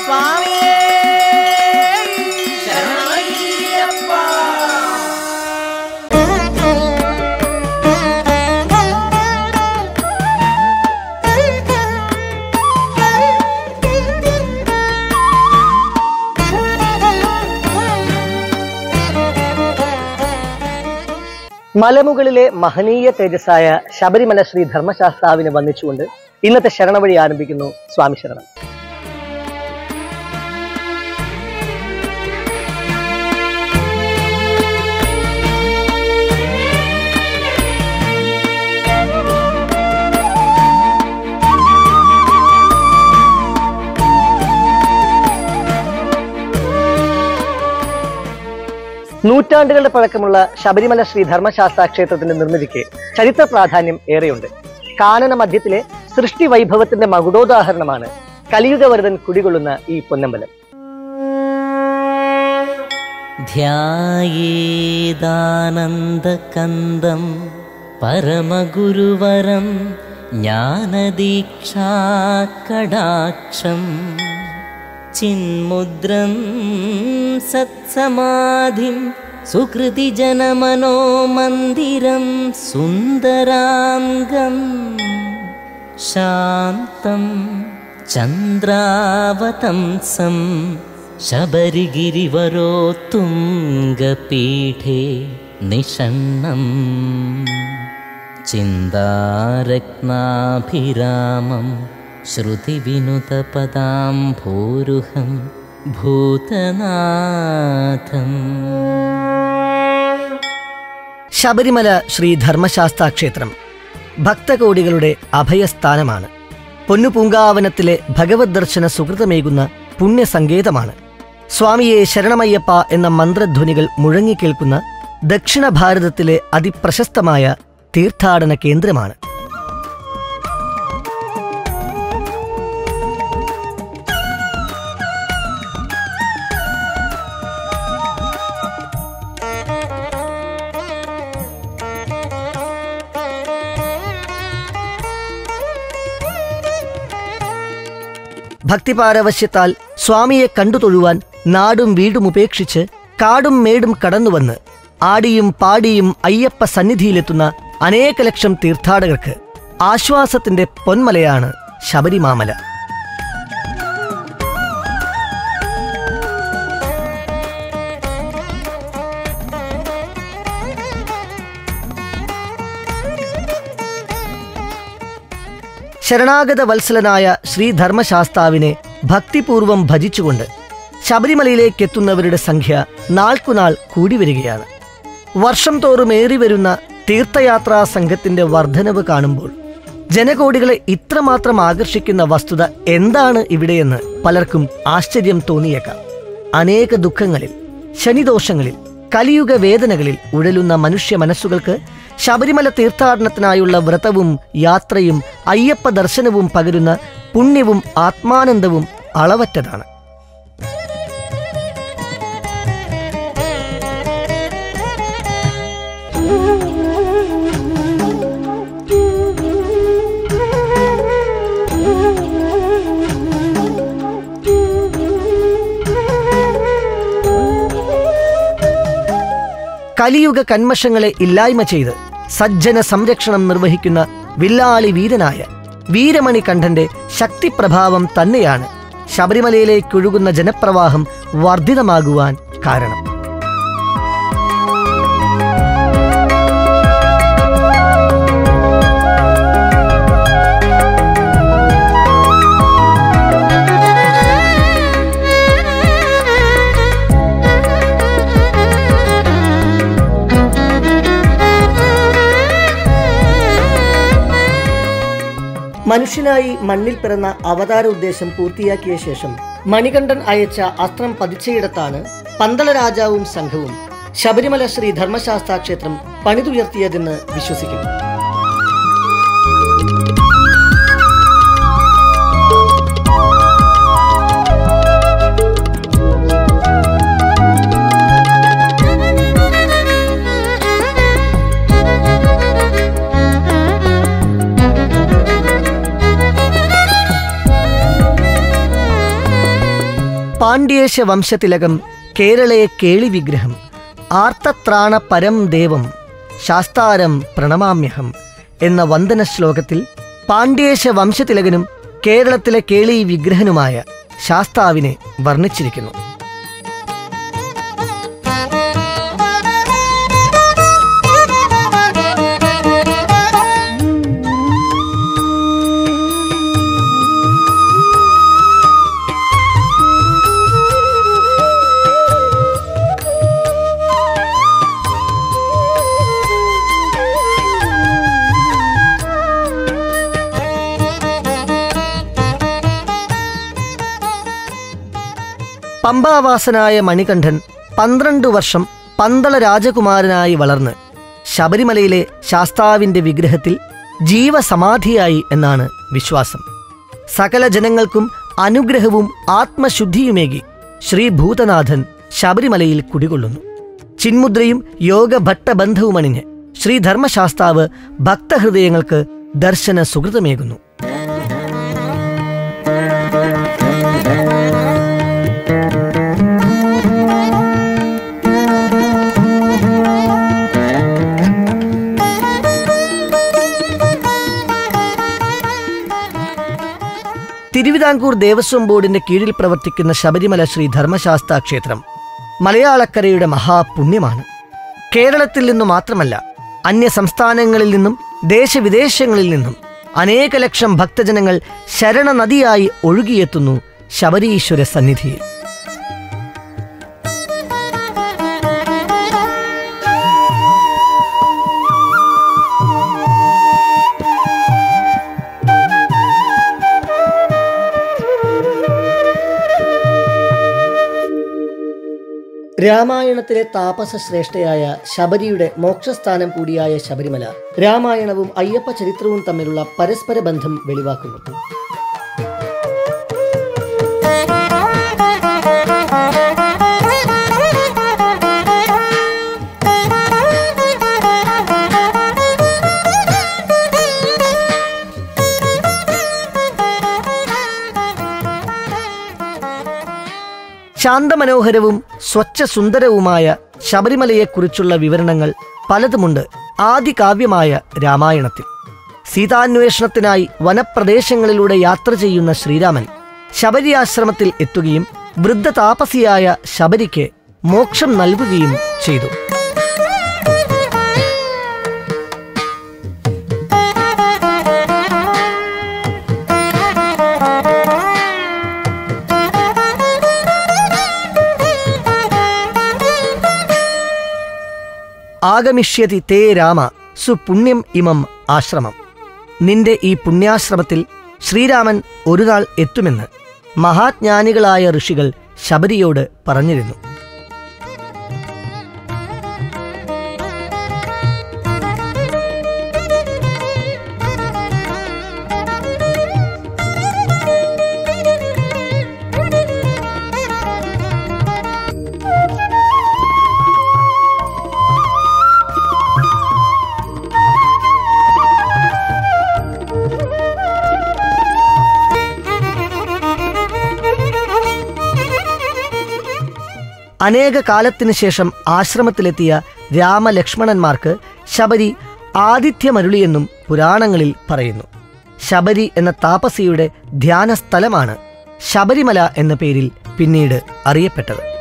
സ്വാമിയേ മലമുകളിലെ മഹനീയ തേജസ്സായ ശബരിമല ശ്രീ ധർമ്മശാസ്താവിനെ വന്ദിച്ചുകൊണ്ട് ഇന്നത്തെ ശരണവഴി ആരംഭിക്കുന്നു. സ്വാമി ശരണം. നൂറ്റാണ്ടുകളുടെ പഴക്കമുള്ള ശബരിമല ശ്രീ ധർമ്മശാസ്താ ക്ഷേത്രത്തിന്റെ നിർമ്മിതിക്ക് ചരിത്ര പ്രാധാന്യം ഏറെയുണ്ട്. കാനന മധ്യത്തിലെ സൃഷ്ടി വൈഭവത്തിന്റെ മകുടോദാഹരണമാണ് കലിയുഗവരദൻ കുടികൊള്ളുന്ന ഈ പൊന്നമ്പലം. ധ്യായേദാനന്ദകന്ദം പരമഗുരുവരം ജ്ഞാനദീക്ഷാകടാക്ഷം ചിന്മുദ്രം സത്സമാധിം സുകൃതിജനമനോ മന്ദിരം സുന്ദരാംഗം ശാന്തം ചന്ദ്രാവതംസം ശബരിഗിരിവരോത്തുംഗപീഠേ നിഷണ്ണം ചിന്താരത്നാഭിരാമം ശ്രുതിവിനുതപദാംഭൂരുഹം ഭൂതനാഥം. ശബരിമല ശ്രീ ധർമ്മശാസ്താ ക്ഷേത്രം ഭക്തകോടികളുടെ അഭയസ്ഥാനമാണ്. പൊന്നുപൂങ്കാവനത്തിലെ ഭഗവത് ദർശന സുഹൃതമേകുന്ന പുണ്യസങ്കേതമാണ്. സ്വാമിയെ ശരണമയ്യപ്പ എന്ന മന്ത്രധ്വനികൾ മുഴങ്ങിക്കേൾക്കുന്ന ദക്ഷിണ ഭാരതത്തിലെ അതിപ്രശസ്തമായ തീർത്ഥാടന കേന്ദ്രമാണ്. ഭക്തിപാരവശ്യത്താൽ സ്വാമിയെ കണ്ടു തൊഴുവാൻ നാടും വീടും ഉപേക്ഷിച്ച് കാടും മേടും കടന്നുവന്ന് ആടിയും പാടിയും അയ്യപ്പ സന്നിധിയിലെത്തുന്ന അനേക ലക്ഷം തീർത്ഥാടകർക്ക് ആശ്വാസത്തിന്റെ പൊന്മലയാണ് ശബരിമാമല. ശരണാഗത വത്സലനായ ശ്രീ ധർമ്മശാസ്താവിനെ ഭക്തിപൂർവം ഭജിച്ചുകൊണ്ട് ശബരിമലയിലേക്കെത്തുന്നവരുടെ സംഖ്യ നാൾക്കുനാൾ കൂടി വരികയാണ്. വർഷം തോറും ഏറിവരുന്ന തീർത്ഥയാത്രാ സംഘത്തിന്റെ വർധനവ് കാണുമ്പോൾ ജനകോടികളെ ഇത്രമാത്രം ആകർഷിക്കുന്ന വസ്തുത എന്താണ് ഇവിടെയെന്ന് പലർക്കും ആശ്ചര്യം തോന്നിയേക്കാം. അനേക ദുഃഖങ്ങളിൽ, ശനിദോഷങ്ങളിൽ, കലിയുഗ വേദനകളിൽ ഉഴലുന്ന മനുഷ്യ മനസ്സുകൾക്ക് ശബരിമല തീർത്ഥാടനത്തിനായുള്ള വ്രതവും യാത്രയും അയ്യപ്പ ദർശനവും പകരുന്ന പുണ്യവും ആത്മാനന്ദവും അളവറ്റതാണ്. കലിയുഗ കന്മഷങ്ങളെ ഇല്ലായ്മ ചെയ്ത് സജ്ജന സംരക്ഷണം നിർവഹിക്കുന്ന വില്ലാളി വീരനായ വീരമണി കണ്ഠന്റെ ശക്തിപ്രഭാവം തന്നെയാണ് ശബരിമലയിലേക്കൊഴുകുന്ന ജനപ്രവാഹം വർദ്ധിതമാകുവാൻ കാരണം. മനുഷ്യനായി മണ്ണിൽ പിറന്ന അവതാര ഉദ്ദേശം പൂർത്തിയാക്കിയ ശേഷം മണികണ്ഠൻ അയച്ച അസ്ത്രം പതിച്ചയിടത്താണ് പന്തള രാജാവും സംഘവും ശബരിമല ശ്രീ ധർമ്മശാസ്താ ക്ഷേത്രം പണിതുയർത്തിയതെന്ന് വിശ്വസിക്കുന്നു. പാണ്ഡ്യേശ വംശതിലകം കേരളേ കേളി വിഗ്രഹം ആർത്തത്രാണ പരം ദേവം ശാസ്താരം പ്രണമാമ്യഹം എന്ന വന്ദന ശ്ലോകത്തിൽ പാണ്ഡ്യേശ വംശതിലകനും കേരളത്തിലെ കേളി വിഗ്രഹനുമായ ശാസ്താവിനെ വർണ്ണിച്ചിരിക്കുന്നു. പമ്പാവാസനായ മണികണ്ഠൻ 12 വർഷം പന്തള രാജകുമാരനായി വളർന്ന് ശബരിമലയിലെ ശാസ്താവിൻ്റെ വിഗ്രഹത്തിൽ ജീവസമാധിയായി എന്നാണ് വിശ്വാസം. സകല ജനങ്ങൾക്കും അനുഗ്രഹവും ആത്മശുദ്ധിയുമേകി ശ്രീ ഭൂതനാഥൻ ശബരിമലയിൽ കുടികൊള്ളുന്നു. ചിന്മുദ്രയും യോഗഭട്ടബന്ധവുമണിഞ്ഞ് ശ്രീധർമ്മശാസ്താവ് ഭക്തഹൃദയങ്ങൾക്ക് ദർശന സുഹൃതമേകുന്നു. തിരുവിതാംകൂർ ദേവസ്വം ബോർഡിന്റെ കീഴിൽ പ്രവർത്തിക്കുന്ന ശബരിമല ശ്രീ ധർമ്മശാസ്താ ക്ഷേത്രം മലയാളക്കരയുടെ മഹാപുണ്യമാണ്. കേരളത്തിൽ നിന്നു മാത്രമല്ല, അന്യ സംസ്ഥാനങ്ങളിൽ നിന്നും ദേശവിദേശങ്ങളിൽ നിന്നും അനേക ലക്ഷം ഭക്തജനങ്ങൾ ശരണനദിയായി ഒഴുകിയെത്തുന്നു ശബരീശ്വര സന്നിധിയിൽ. രാമായണത്തിലെ താപസശ്രേഷ്ഠയായ ശബരിയുടെ മോക്ഷസ്ഥാനം കൂടിയായ ശബരിമല രാമായണവും അയ്യപ്പ ചരിത്രവും തമ്മിലുള്ള പരസ്പര ബന്ധം വെളിവാക്കുന്നു. ശാന്തമനോഹരവും സ്വച്ഛസുന്ദരവുമായ ശബരിമലയെക്കുറിച്ചുള്ള വിവരണങ്ങൾ പലതുമുണ്ട് ആദികാവ്യമായ രാമായണത്തിൽ. സീതാന്വേഷണത്തിനായി വനപ്രദേശങ്ങളിലൂടെ യാത്ര ചെയ്യുന്ന ശ്രീരാമൻ ശബരി ആശ്രമത്തിൽ എത്തുകയും വൃദ്ധതാപസിയായ ശബരിക്ക് മോക്ഷം നൽകുകയും ചെയ്തു. ആഗമിഷ്യതി തേ രാമ സുപുണ്യം ഇമം ആശ്രമം. നിന്റെ ഈ പുണ്യാശ്രമത്തിൽ ശ്രീരാമൻ ഒരു നാൾ എത്തുമെന്ന് മഹാജ്ഞാനികളായ ഋഷികൾ ശബരിയോട് പറഞ്ഞിരുന്നു. അനേക കാലത്തിനു ശേഷം ആശ്രമത്തിലെത്തിയ രാമലക്ഷ്മണന്മാർക്ക് ശബരി ആതിഥ്യമരുളിയെന്നും പുരാണങ്ങളിൽ പറയുന്നു. ശബരി എന്ന താപസിയുടെ ധ്യാനസ്ഥലമാണ് ശബരിമല എന്ന പേരിൽ പിന്നീട് അറിയപ്പെട്ടത്.